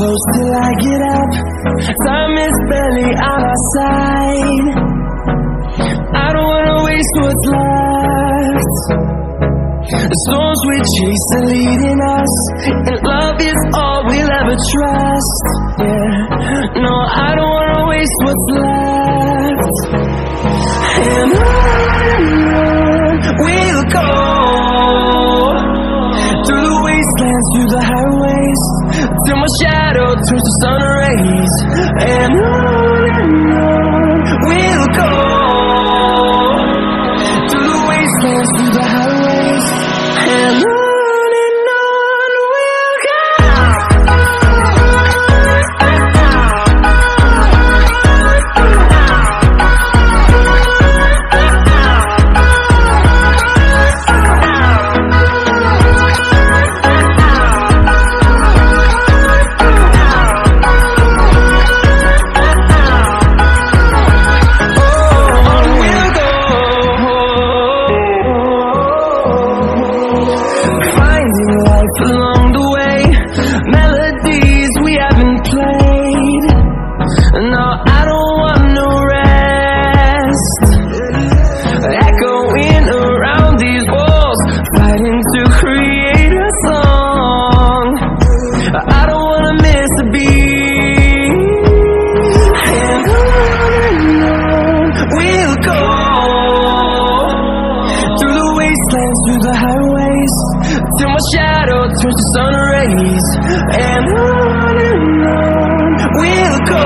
close till I get up. Time is barely on our side. I don't wanna waste what's left. The storms we chase are leading us, and love is all we'll ever trust. Yeah, no, I don't wanna waste what's left. And on we'll go, through the wastelands, through the highways, till my shadow turns to sun rays. And on we'll go, through the wastelands, through the highways, and on we'll go. Along the way, melodies we haven't played. No, I don't want no rest. Echoing around these walls, fighting to create a song. I don't wanna miss a beat. And on we'll go, through the wastelands, through the highways, till my shadow turns to sun rays. And on we'll go,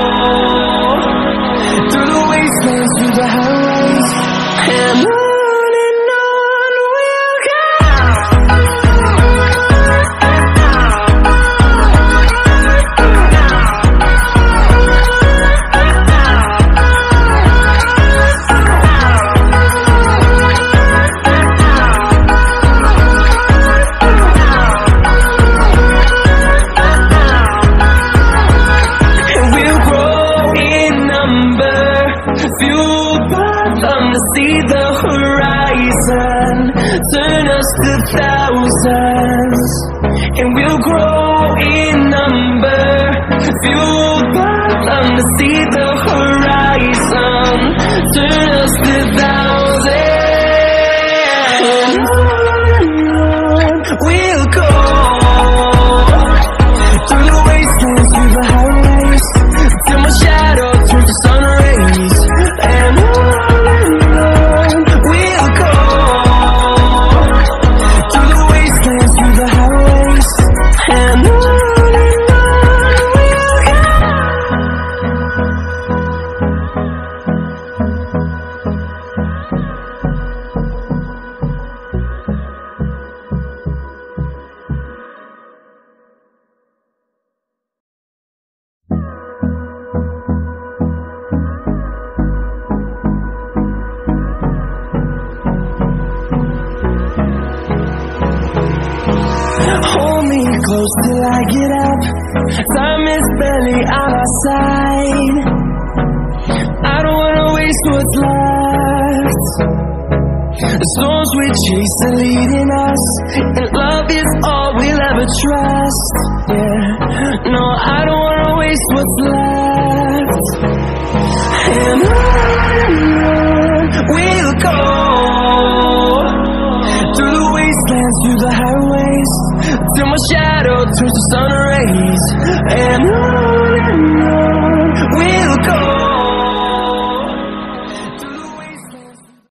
through the wastelands, through the highways, and on we'll go. Fueled by thunder, see the horizon, turn us to thousands, and we'll grow in number. Fueled by thunder, see the horizon, turn us to thousands, and on we'll go, through the wastelands, through the highways, till my shadow turns to sun rays. And on we'll go, through the wastelands, through the highways, and on we'll go. Hold me close till I get up. Time is barely on our side. I don't wanna waste what's left. The storms we chase are leading us, and love is all we'll ever trust. Yeah, no, I don't wanna waste what's left. And on we'll go, through the wastelands, through the highways, till my shadow turns to sun rays. And on